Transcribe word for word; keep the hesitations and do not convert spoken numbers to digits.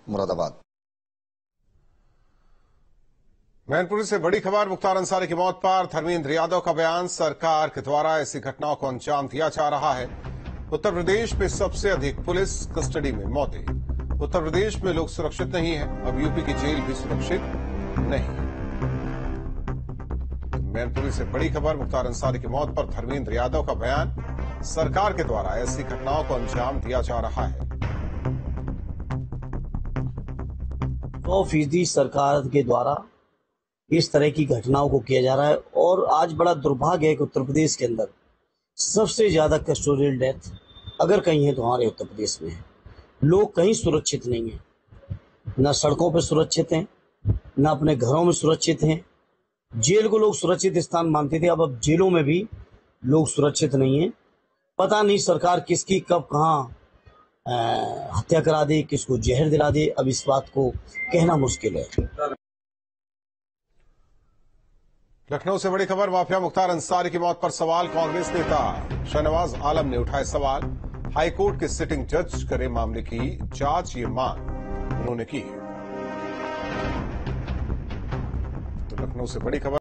मुरादाबाद। मैनपुरी से बड़ी खबर, मुख्तार अंसारी की मौत पर धर्मेंद्र यादव का बयान। सरकार के द्वारा ऐसी घटनाओं को अंजाम दिया जा रहा है। उत्तर प्रदेश में सबसे अधिक पुलिस कस्टडी में मौतें। उत्तर प्रदेश में लोग सुरक्षित नहीं हैं, अब यूपी की जेल भी सुरक्षित नहीं। मैनपुरी से बड़ी खबर, मुख्तार अंसारी की मौत पर धर्मेंद्र यादव का बयान। सरकार के द्वारा ऐसी घटनाओं को अंजाम दिया जा रहा है। सौ फीसदी सरकार के द्वारा इस तरह की घटनाओं को किया जा रहा है और आज बड़ा दुर्भाग्य है कि उत्तर प्रदेश के अंदर सबसे ज्यादा कस्टोडियल डेथ अगर कहीं है तो हमारे उत्तर प्रदेश में है। लोग कहीं सुरक्षित नहीं है, न सड़कों पर सुरक्षित हैं, न अपने घरों में सुरक्षित हैं। जेल को लोग सुरक्षित स्थान मानते थे, अब अब जेलों में भी लोग सुरक्षित नहीं है। पता नहीं सरकार किसकी कब कहाँ हत्या करा दे, किसको जहर दिला दे, अब इस बात को कहना मुश्किल है। लखनऊ से बड़ी खबर, माफिया मुख्तार अंसारी की मौत पर सवाल। कांग्रेस नेता शाहनवाज आलम ने उठाए सवाल। हाईकोर्ट के सिटिंग जज करे मामले की जांच, ये मांग उन्होंने की। तो लखनऊ से बड़ी खबर।